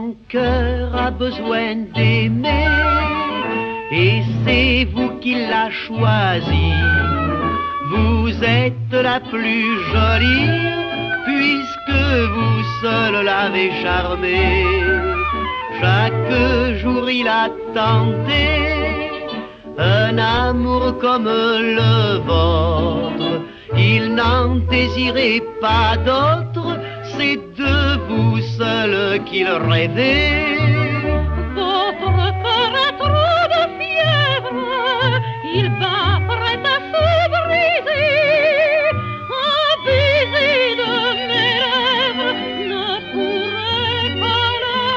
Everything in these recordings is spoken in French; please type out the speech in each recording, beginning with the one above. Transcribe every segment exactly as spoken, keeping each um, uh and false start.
Mon cœur a besoin d'aimer et c'est vous qui l'a choisi. Vous êtes la plus jolie puisque vous seul l'avez charmé. Chaque jour il a tenté un amour comme le vôtre. Il n'en désirait pas d'autre, c'est de vous seul qu'il rêvait. Votre cœur a trop de fièvre, il bat prêt à se briser. Un baiser de mes rêves ne pourrait pas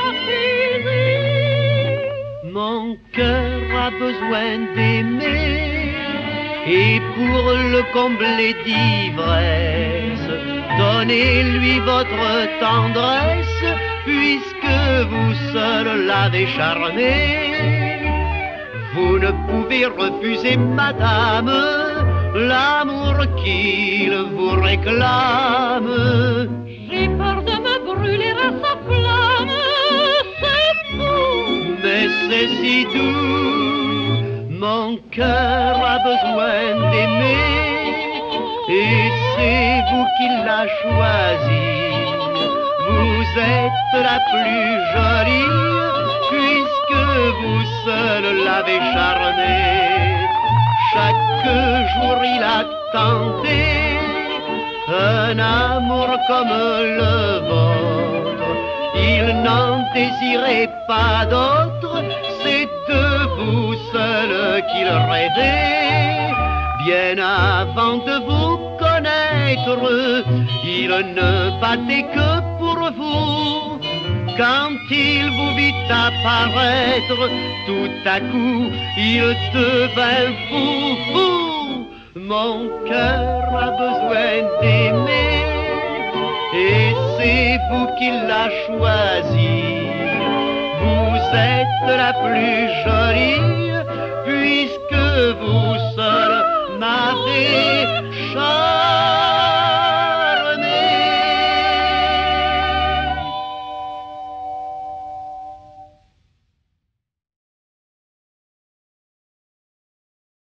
l'apaiser. Mon cœur a besoin d'aimer et pour le combler d'ivresse, donnez-lui votre tendresse, puisque vous seul l'avez charmé. Vous ne pouvez refuser, madame, l'amour qu'il vous réclame. J'ai peur de me brûler à sa flamme, c'est fou, mais c'est si doux. Mon cœur a besoin d'aimer et c'est vous qui l'a choisi. Vous êtes la plus jolie puisque vous seul l'avez charmé. Chaque jour il a tenté un amour comme le vôtre. Il n'en désirait pas d'autre, c'est de vous seul qu'il rêvait. Bien avant de vous connaître, il ne battait que pour vous. Quand il vous vit apparaître, tout à coup, il devint fou, fou. Mon cœur a besoin d'aimer et c'est vous qui l'a choisi. Vous êtes la plus jolie puisque vous seul